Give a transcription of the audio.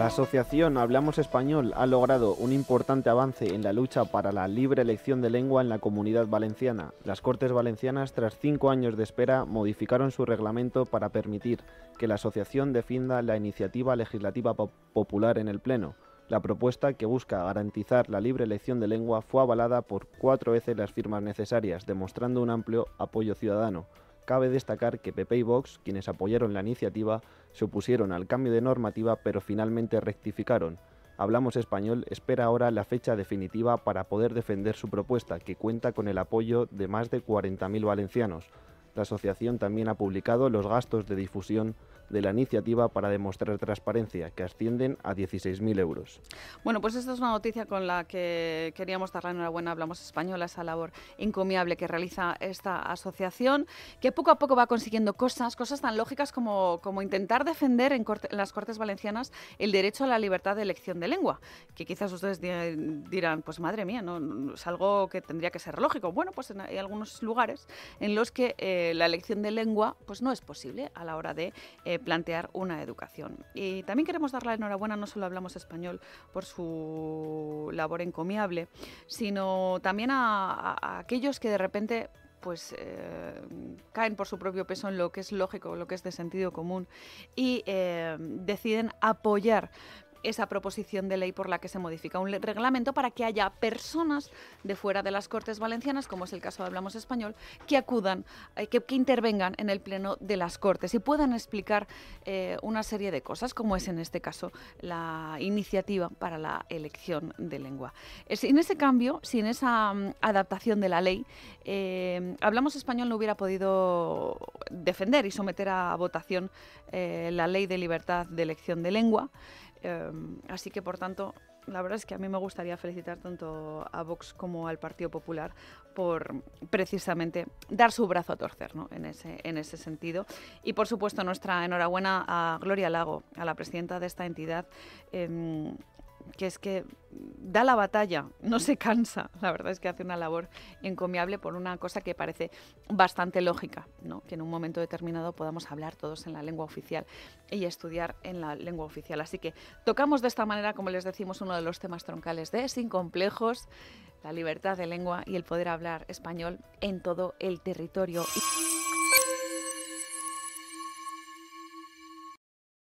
La asociación Hablamos Español ha logrado un importante avance en la lucha para la libre elección de lengua en la Comunidad Valenciana. Las Cortes Valencianas, tras 5 años de espera, modificaron su reglamento para permitir que la asociación defienda la iniciativa legislativa popular en el Pleno. La propuesta, que busca garantizar la libre elección de lengua, fue avalada por 4 veces las firmas necesarias, demostrando un amplio apoyo ciudadano. Cabe destacar que PP y Vox, quienes apoyaron la iniciativa, se opusieron al cambio de normativa, pero finalmente rectificaron. Hablamos Español espera ahora la fecha definitiva para poder defender su propuesta, que cuenta con el apoyo de más de 40.000 valencianos. La asociación también ha publicado los gastos de difusión de la iniciativa para demostrar transparencia, que ascienden a 16.000 euros. Bueno, pues esta es una noticia con la que queríamos dar la enhorabuena a Hablamos Español, a esa labor encomiable que realiza esta asociación, que poco a poco va consiguiendo cosas tan lógicas como intentar defender en las Cortes Valencianas el derecho a la libertad de elección de lengua, que quizás ustedes dirán, pues madre mía, no es algo que tendría que ser lógico. Bueno, pues hay algunos lugares en los que la elección de lengua pues no es posible a la hora de plantear una educación. Y también queremos dar la enhorabuena, no solo Hablamos Español por su labor encomiable, sino también a aquellos que de repente pues caen por su propio peso en lo que es lógico, lo que es de sentido común y deciden apoyar esa proposición de ley por la que se modifica un reglamento para que haya personas de fuera de las Cortes Valencianas, como es el caso de Hablamos Español, que acudan, que intervengan en el Pleno de las Cortes y puedan explicar una serie de cosas, como es en este caso la iniciativa para la elección de lengua. Sin ese cambio, sin esa adaptación de la ley, Hablamos Español no hubiera podido defender y someter a votación la ley de libertad de elección de lengua. Así que, por tanto, la verdad es que a mí me gustaría felicitar tanto a Vox como al Partido Popular por precisamente dar su brazo a torcer, ¿no? en ese sentido. Y, por supuesto, nuestra enhorabuena a Gloria Lago, a la presidenta de esta entidad, que es que da la batalla, no se cansa. La verdad es que hace una labor encomiable por una cosa que parece bastante lógica, ¿no? Que en un momento determinado podamos hablar todos en la lengua oficial y estudiar en la lengua oficial. Así que tocamos de esta manera, como les decimos, uno de los temas troncales de Sin Complejos, la libertad de lengua y el poder hablar español en todo el territorio.